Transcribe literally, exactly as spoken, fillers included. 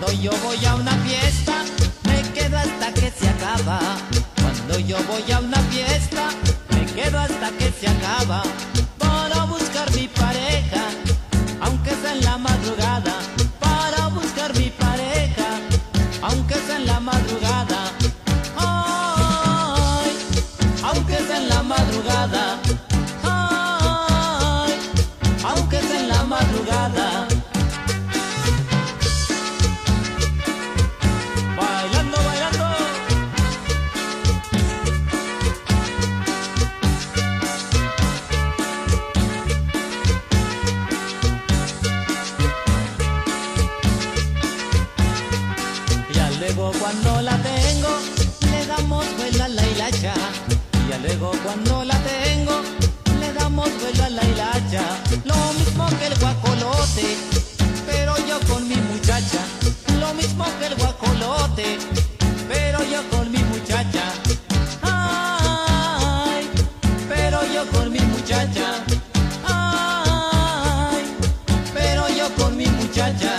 Cuando yo voy a una fiesta, me quedo hasta que se acaba. Cuando yo voy a una fiesta, me quedo hasta que se acaba. Para buscar mi pareja, aunque sea en la madrugada. Para buscar mi pareja, aunque sea en la madrugada. Ay, aunque sea en la madrugada. Ay, aunque sea en la madrugada. Bailando, bailando. Ya luego cuando la tengo, le damos vuelo a la hilacha. Ya luego cuando la tengo, le damos vuelo a la hilacha. Lo mismo que el guacolote, pero yo con mi muchacha. Lo mismo que el guacolote, pero yo con mi muchacha. Ay, pero yo con mi muchacha. Ay, pero yo con mi muchacha.